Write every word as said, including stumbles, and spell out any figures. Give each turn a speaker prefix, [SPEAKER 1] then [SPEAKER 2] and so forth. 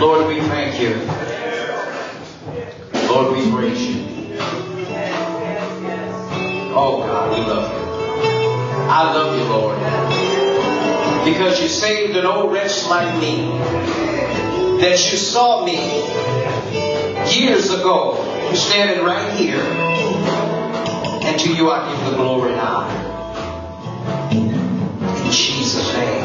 [SPEAKER 1] Lord, we thank you. Lord, we praise you. Oh God, we love you. I love you, Lord. Because you saved an old wretch like me. That you saw me years ago. You're standing right here. And to you I give the glory and honor. In Jesus' name.